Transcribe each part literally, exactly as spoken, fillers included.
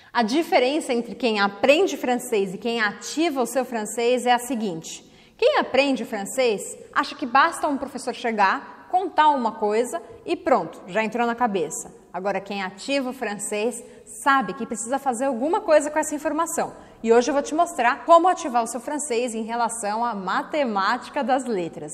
A diferença entre quem aprende francês e quem ativa o seu francês é a seguinte: quem aprende francês acha que basta um professor chegar, contar uma coisa e pronto, já entrou na cabeça. Agora, quem ativa o francês sabe que precisa fazer alguma coisa com essa informação. E hoje eu vou te mostrar como ativar o seu francês em relação à matemática das letras.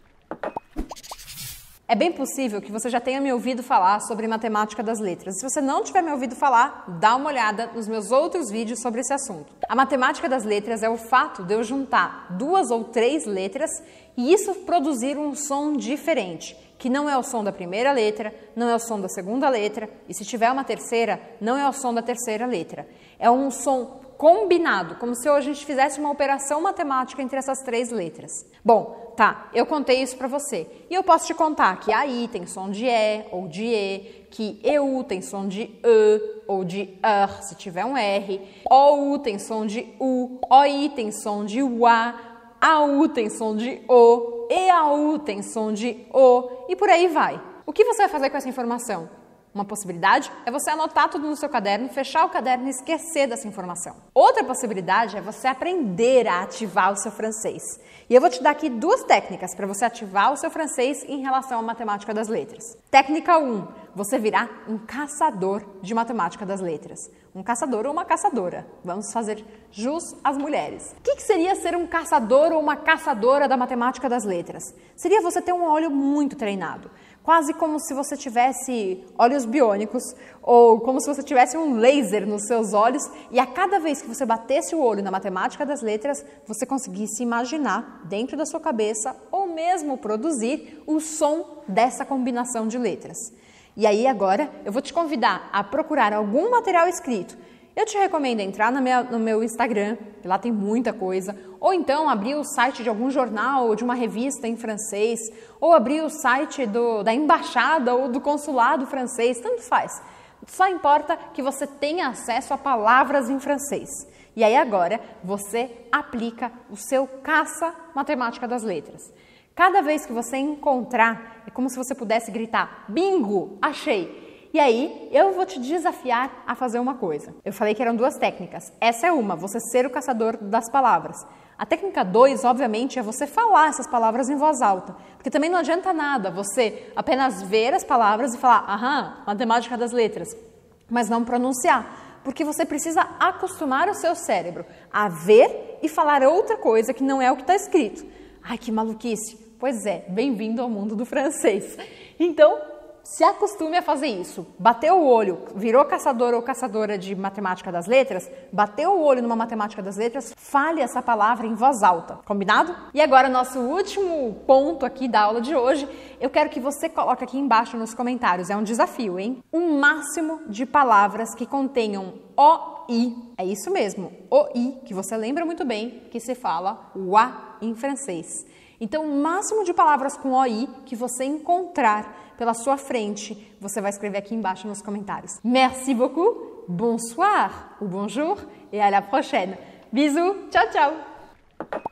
É bem possível que você já tenha me ouvido falar sobre matemática das letras. Se você não tiver me ouvido falar, dá uma olhada nos meus outros vídeos sobre esse assunto. A matemática das letras é o fato de eu juntar duas ou três letras e isso produzir um som diferente, que não é o som da primeira letra, não é o som da segunda letra, e se tiver uma terceira, não é o som da terceira letra. É um som combinado, como se hoje a gente fizesse uma operação matemática entre essas três letras. Bom, tá, eu contei isso pra você. E eu posso te contar que a I tem som de E ou de E, que E U tem som de E ou de R, se tiver um R, O U tem som de U, O I tem som de UA, A U tem som de O, E A U tem som de O, e por aí vai. O que você vai fazer com essa informação? Uma possibilidade é você anotar tudo no seu caderno, fechar o caderno e esquecer dessa informação. Outra possibilidade é você aprender a ativar o seu francês. E eu vou te dar aqui duas técnicas para você ativar o seu francês em relação à matemática das letras. Técnica um, você virar um caçador de matemática das letras. Um caçador ou uma caçadora. Vamos fazer jus às mulheres. O que, que seria ser um caçador ou uma caçadora da matemática das letras? Seria você ter um olho muito treinado. Quase como se você tivesse olhos biônicos ou como se você tivesse um laser nos seus olhos e a cada vez que você batesse o olho na matemática das letras, você conseguisse imaginar dentro da sua cabeça ou mesmo produzir o som dessa combinação de letras. E aí agora eu vou te convidar a procurar algum material escrito. Eu te recomendo entrar na minha, no meu Instagram, que lá tem muita coisa, ou então abrir o site de algum jornal ou de uma revista em francês, ou abrir o site do, da embaixada ou do consulado francês, tanto faz. Só importa que você tenha acesso a palavras em francês. E aí agora você aplica o seu caça matemática das letras. Cada vez que você encontrar, é como se você pudesse gritar, bingo, achei! E aí, eu vou te desafiar a fazer uma coisa. Eu falei que eram duas técnicas. Essa é uma, você ser o caçador das palavras. A técnica dois, obviamente, é você falar essas palavras em voz alta. Porque também não adianta nada você apenas ver as palavras e falar, aham, matemática das letras, mas não pronunciar. Porque você precisa acostumar o seu cérebro a ver e falar outra coisa que não é o que está escrito. Ai, que maluquice! Pois é, bem-vindo ao mundo do francês. Então, se acostume a fazer isso. Bateu o olho, virou caçador ou caçadora de matemática das letras, bateu o olho numa matemática das letras, fale essa palavra em voz alta. Combinado? E agora, nosso último ponto aqui da aula de hoje, eu quero que você coloque aqui embaixo nos comentários, é um desafio, hein? Um máximo de palavras que contenham O I. É isso mesmo, O I, que você lembra muito bem que se fala o A em francês. Então, o máximo de palavras com O I que você encontrar pela sua frente, você vai escrever aqui embaixo nos comentários. Merci beaucoup, bonsoir ou bonjour et à la prochaine. Bisous, tchau, tchau!